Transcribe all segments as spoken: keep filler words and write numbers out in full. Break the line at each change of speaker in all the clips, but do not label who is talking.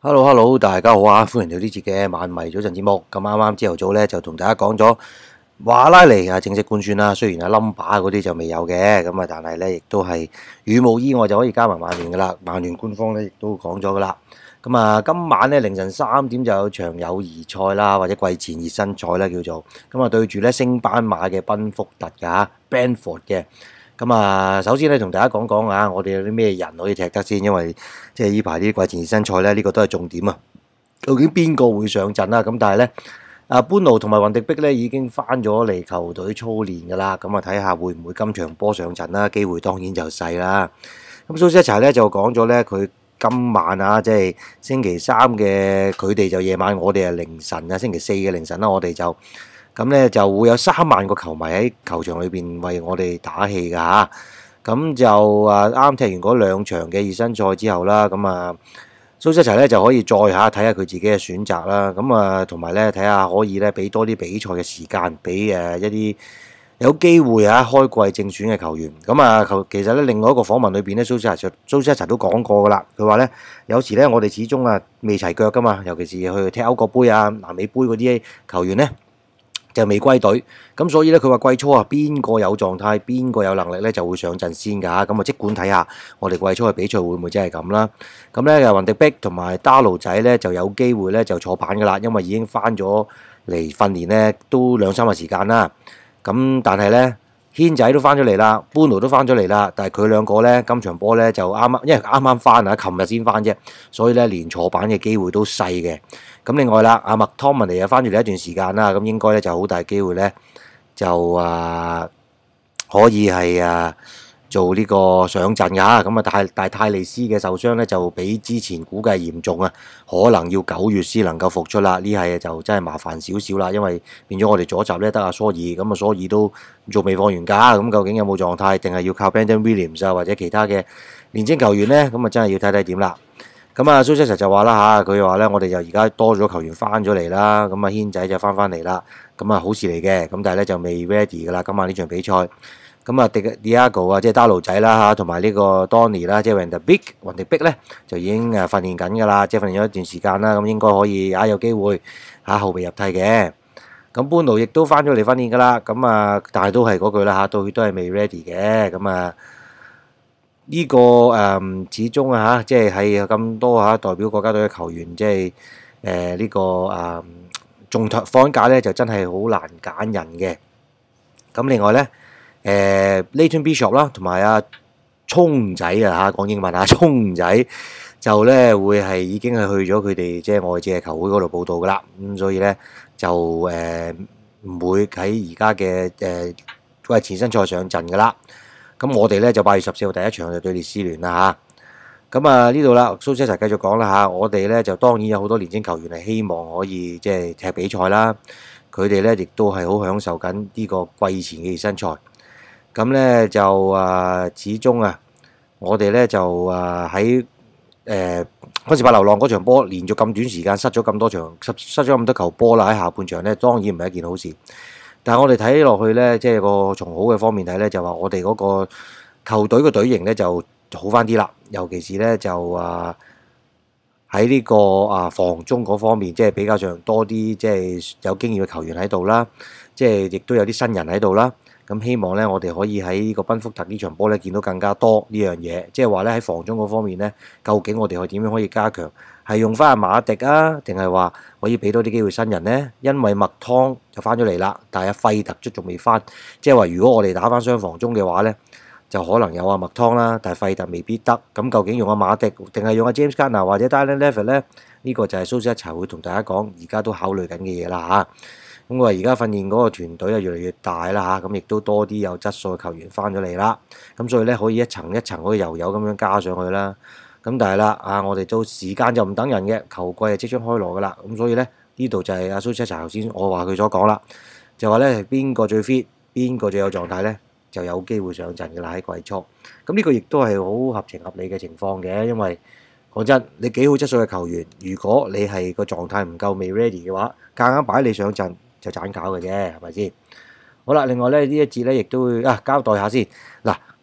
Hello，Hello，大家好啊！歡迎嚟到呢節嘅晚迷早晨節目。咁啱啱朝頭早咧就同大家講咗華拉尼啊正式官宣啦。雖然啊 number 嗰啲就未有嘅，咁啊但係咧亦都係如無意外就可以加埋曼聯噶啦。曼聯官方咧亦都講咗噶啦。咁啊今晚咧凌晨三點就有場友誼賽啦，或者季前熱身賽啦叫做。咁啊對住咧升班馬嘅賓福特噶 Brentford 嘅。咁啊，首先咧同大家講講啊，我哋有啲咩人可以踢得先，因為即係呢排啲季前熱身賽咧，呢個都係重點啊。究竟邊個會上陣啦？咁但係咧，啊班奴同埋雲迪碧咧已經翻咗嚟球隊操練㗎啦。咁啊，睇下會唔會今場波上陣啦？機會當然就細啦。咁蘇斯查咧就講咗咧，佢今晚啊，即係星期三嘅佢哋就夜晚，我哋係凌晨啊，星期四嘅凌晨啦，我哋就。咁咧就會有三萬個球迷喺球場裏邊為我哋打氣㗎嚇。咁就啊啱踢完嗰兩場嘅熱身賽之後啦，咁啊蘇斯齊咧就可以再下睇下佢自己嘅選擇啦。咁啊同埋咧睇下可以咧俾多啲比賽嘅時間俾誒一啲有機會嚇開季正選嘅球員。咁啊球其實咧另外一個訪問裏邊咧，蘇斯齊蘇斯齊都講過㗎啦。佢話咧有時咧我哋始終啊未齊腳㗎嘛，尤其是去踢歐國杯啊、南美杯嗰啲球員咧。就未歸隊，咁所以咧佢話季初啊邊個有狀態，邊個有能力咧就會上陣先㗎，咁啊即管睇下我哋季初嘅比賽會唔會真係咁啦。咁咧雲迪碧同埋打奴仔咧就有機會咧就坐板㗎啦，因為已經翻咗嚟訓練咧都兩三個時間啦。咁但係咧軒仔都翻咗嚟啦，班奴都翻咗嚟啦，但係佢兩個咧今場波咧就啱啱，因為啱啱翻啊，琴日先翻啫，所以咧連坐板嘅機會都細嘅。咁另外啦，阿麥湯文尼又翻住嚟一段時間啦，咁應該咧就好大機會咧，就啊可以係啊做呢個上陣㗎。咁啊，但係但係泰利斯嘅受傷咧就比之前估計嚴重啊，可能要九月先能夠復出啦。呢係就真係麻煩少少啦，因為變咗我哋左閘咧得阿蘇爾，咁啊蘇爾都仲未放完假，咁究竟有冇狀態，定係要靠 Brandon Williams 啊或者其他嘅年青球員咧？咁啊真係要睇睇點啦。咁啊，蘇斯齊就話啦嚇，佢話咧，我哋就而家多咗球員翻咗嚟啦，咁啊，軒仔就翻翻嚟啦，咁啊，好事嚟嘅，咁但係咧就未 ready 噶啦，今晚呢場比賽，咁啊，迪迪亞哥啊，即係打奴仔啦嚇，同埋呢個 Donny 啦，即係雲迪碧，雲迪碧咧就已經誒訓練緊噶啦，即係訓練咗一段時間啦，咁應該可以啊有機會嚇後備入替嘅，咁班奴亦都翻咗嚟訓練噶啦，咁啊，但係都係嗰句啦嚇，到佢都係未 ready 嘅，咁啊。呢、這個誒、嗯、始終啊嚇，即係係咁多嚇代表國家隊嘅球員，即係誒呢個誒仲放假咧，就真係好難揀人嘅。咁另外咧，誒、呃、Leighton Bishop 啦，同埋阿聰仔啊嚇，講英文啊，聰仔就咧會係已經係去咗佢哋即係外借球會嗰度報到噶啦。咁所以咧就誒唔、呃、會喺而家嘅誒季前身賽上陣噶啦。咁我哋咧就八月十四號第一場就對列斯聯啦嚇，咁啊呢度啦，蘇斯齊繼續講啦嚇，我哋咧就當然有好多年輕球員係希望可以即係踢比賽啦，佢哋咧亦都係好享受緊呢個季前嘅熱身賽，咁咧就啊始終啊，我哋咧就啊喺誒昆士柏流浪嗰場波，連續咁短時間失咗咁多場，失失咗咁多球波啦，喺下半場咧當然唔係一件好事。但係我哋睇落去咧，即係個從好嘅方面睇咧，就話我哋嗰個球隊嘅隊形咧就好翻啲啦。尤其是咧就啊喺呢個啊防中嗰方面，即係比較上多啲即係有經驗嘅球員喺度啦。即係亦都有啲新人喺度啦。咁希望咧，我哋可以喺呢個賓福特呢場波咧見到更加多呢樣嘢。即係話咧喺防中嗰方面咧，究竟我哋係點樣可以加強？係用翻阿馬迪啊，定係話可以俾多啲機會新人呢？因為麥湯就翻咗嚟啦，但係阿費特都仲未翻，即係話如果我哋打翻雙防中嘅話呢，就可能有阿麥湯啦，但係費特未必得。咁究竟用阿馬迪定係用阿 James Garner 或者 Darren Levitt 呢？呢個就係蘇斯一齊會同大家講，而家都考慮緊嘅嘢啦嚇。咁我話而家訓練嗰個團隊啊越嚟越大啦嚇，咁亦都多啲有質素嘅球員翻咗嚟啦。咁所以呢，可以一層一層可以油油咁樣加上去啦。咁但係啦，啊我哋都時間就唔等人嘅，球季係即將開鑼噶啦，咁所以咧呢度就係阿蘇斯查頭先我話佢所講啦，就話咧邊個最 fit，邊個最有狀態咧，就有機會上陣嘅啦喺季初。咁呢個亦都係好合情合理嘅情況嘅，因為講真，你幾好質素嘅球員，如果你係個狀態唔夠未 ready 嘅話，夾硬擺你上陣就盞搞嘅啫，係咪先？好啦，另外咧呢一節咧亦都會啊交代下先嗱。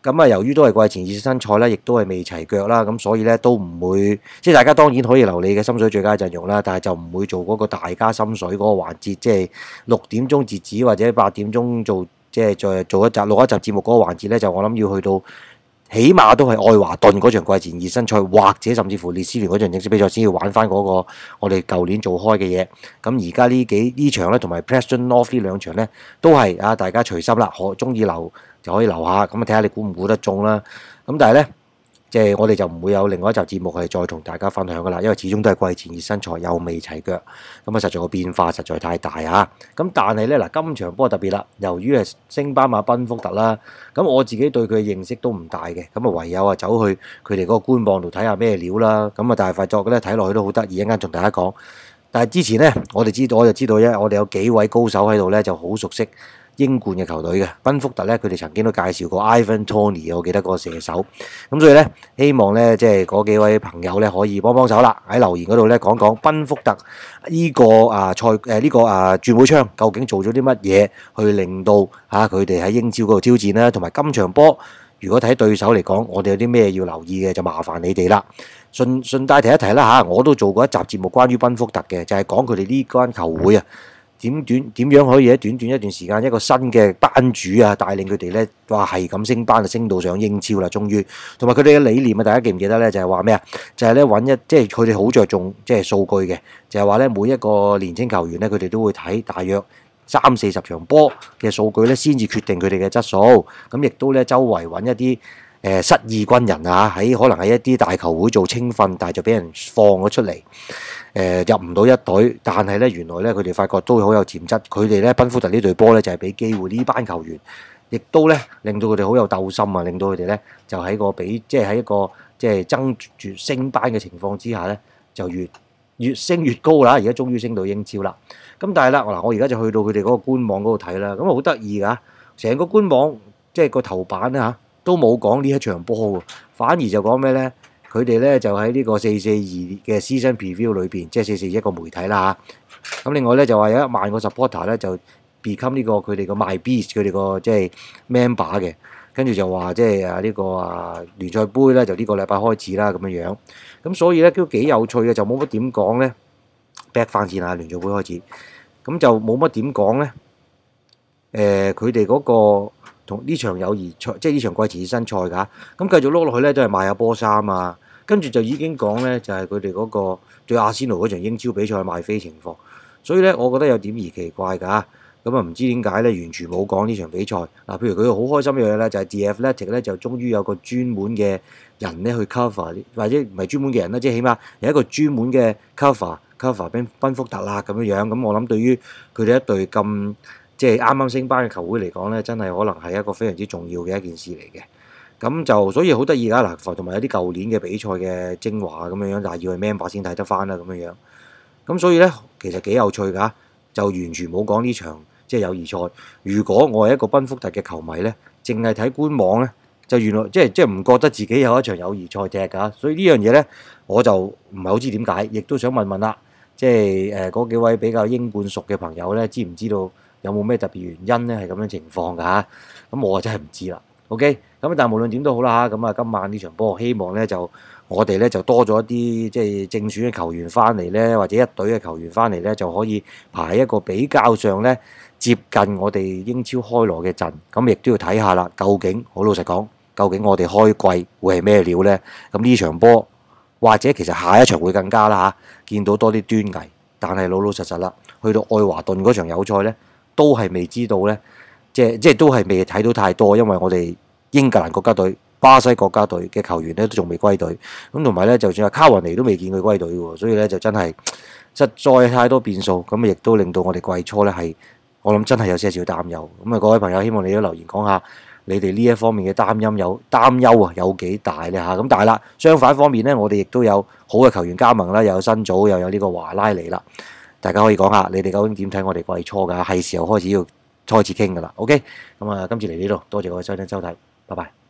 咁啊，由於都係季前熱身賽啦，亦都係未齊腳啦，咁所以咧都唔會，即係大家當然可以留你嘅心水最佳陣容啦，但係就唔會做嗰個大家心水嗰個環節，即係六點鐘截止或者八點鐘做，即係再做一集錄一集節目嗰個環節咧，就我諗要去到。起碼都係愛華頓嗰場季前熱身賽，或者甚至乎列斯聯嗰場正式比賽先要玩翻嗰個我哋舊年做開嘅嘢。咁而家呢幾呢場咧，同埋 Preston North 呢兩場咧，都係啊大家隨心啦，可中意留就可以留下。咁啊睇下你估唔估得中啦。咁但係咧，即係我哋就唔會有另外一集節目係再同大家分享噶啦，因為始終都係季前熱身賽，又未齊腳，咁啊實在個變化實在太大啊！咁但係咧嗱，今場波特別啦，由於係升班馬賓福特啦，咁我自己對佢嘅認識都唔大嘅，咁啊唯有啊走去佢哋嗰個官網度睇下咩料啦，咁啊但係發覺咧睇落去都好得意，一陣間同大家講。但係之前咧，我哋知道我就知道啫，我哋有幾位高手喺度咧，就好熟悉英冠嘅球隊嘅，賓福特咧，佢哋曾經都介紹過 Ivan Toney，我記得嗰個射手。咁所以咧，希望咧即係嗰幾位朋友咧可以幫幫手啦，喺留言嗰度咧講講賓福特呢個啊賽誒呢個啊轉會窗究竟做咗啲乜嘢，去令到嚇佢哋喺英超嗰度挑戰啦，同埋今場波如果睇對手嚟講，我哋有啲咩要留意嘅，就麻煩你哋啦。順順帶提一提啦嚇，我都做過一集節目關於賓福特嘅，就係講佢哋呢間球會啊。點短點樣可以喺短短一段時間一個新嘅班主啊帶領佢哋咧，話係咁升班啊，升到上英超啦，終於同埋佢哋嘅理念啊，大家記唔記得咧？就係話咩啊？就係咧揾一即係佢哋好着重即係數據嘅，就係話咧每一個年青球員咧，佢哋都會睇大約三四十場波嘅數據咧，先至決定佢哋嘅質素。咁亦都咧周圍揾一啲誒失意軍人啊，喺可能喺一啲大球會做青訓，但係就俾人放咗出嚟。誒、呃、入唔到一隊，但係咧原來咧佢哋發覺都好有潛質，佢哋咧賓福特呢隊波咧就係俾機會呢班球員，亦都咧令到佢哋好有鬥心啊，令到佢哋咧就喺個比即係喺一個即係爭住升班嘅情況之下咧，就越越升越高啦！而家終於升到英超啦。咁但係啦，嗱我而家就去到佢哋嗰個官網嗰度睇啦，咁啊好得意㗎，成個官網即係個頭版咧嚇都冇講呢一場波喎，反而就講咩咧？佢哋咧就喺呢個四四二嘅 Season Preview 裏邊，即係四四二一個媒體啦嚇。咁另外咧就話有一萬個 supporter 咧就 become 呢個佢哋個 My Beast 佢哋個即係 member 嘅，跟住就話即係啊呢個啊聯賽杯咧就呢個禮拜開始啦咁樣樣。咁所以咧都幾有趣嘅，就冇乜點講咧。back 翻先啊，聯賽杯開始，咁就冇乜點講咧。誒，佢哋嗰個。同呢場友誼賽，即係呢場季前熱身賽㗎。咁繼續碌落去咧，都係賣下波衫啊。跟住就已經講咧，就係佢哋嗰個對阿仙奴嗰場英超比賽賣飛情況。所以咧，我覺得有點兒奇怪㗎。咁啊，唔知點解咧，完全冇講呢場比賽。嗱，譬如佢好開心嘅嘢咧，就係 The Athletic 咧，就終於有個專門嘅人咧去 cover，或者唔係專門嘅人啦，即係起碼有一個專門嘅 cover cover 賓賓福特啦咁樣樣。咁我諗對於佢哋一隊咁即係啱啱升班嘅球會嚟講咧，真係可能係一個非常之重要嘅一件事嚟嘅。咁就所以好得意㗎嗱，同埋有啲舊年嘅比賽嘅精華咁樣樣，但係要係 member 先睇得翻啦咁樣樣。咁所以咧，其實幾有趣㗎，就完全冇講呢場即係友誼賽。如果我係一個賓福特嘅球迷咧，淨係睇官網咧，就原來即係即係唔覺得自己有一場友誼賽踢㗎。所以呢樣嘢咧，我就唔係好知點解，亦都想問問啦，即係誒嗰幾位比較英冠熟嘅朋友咧，知唔知道？有冇咩特別原因咧？係咁樣情況㗎嚇，咁我真係唔知啦。OK，咁但係無論點都好啦嚇，咁啊今晚呢場波，希望咧就我哋咧就多咗一啲即係正選嘅球員翻嚟咧，或者一隊嘅球員翻嚟咧，就可以排一個比較上咧接近我哋英超開鑼嘅陣。咁亦都要睇下啦，究竟好老實講，究竟我哋開季會係咩料咧？咁呢場波或者其實下一場會更加啦嚇，見到多啲端倪。但係老老實實啦，去到愛華頓嗰場友賽咧。都係未知道咧，即係即係都係未睇到太多，因為我哋英格蘭國家隊、巴西國家隊嘅球員咧都仲未歸隊，咁同埋咧就算係卡雲尼都未見佢歸隊喎，所以咧就真係實在太多變數，咁亦都令到我哋季初咧係我諗真係有些少擔憂。咁啊，各位朋友，希望你都留言講下你哋呢一方面嘅擔憂有擔憂啊有幾大咧嚇？咁但係啦，相反方面咧，我哋亦都有好嘅球員加盟啦，又有新組，又有呢個華拉尼啦。大家可以講下，你哋究竟點睇我哋季初㗎？係時候開始要開始傾㗎啦。OK，咁啊，今次嚟呢度，多謝各位收聽收睇，拜拜。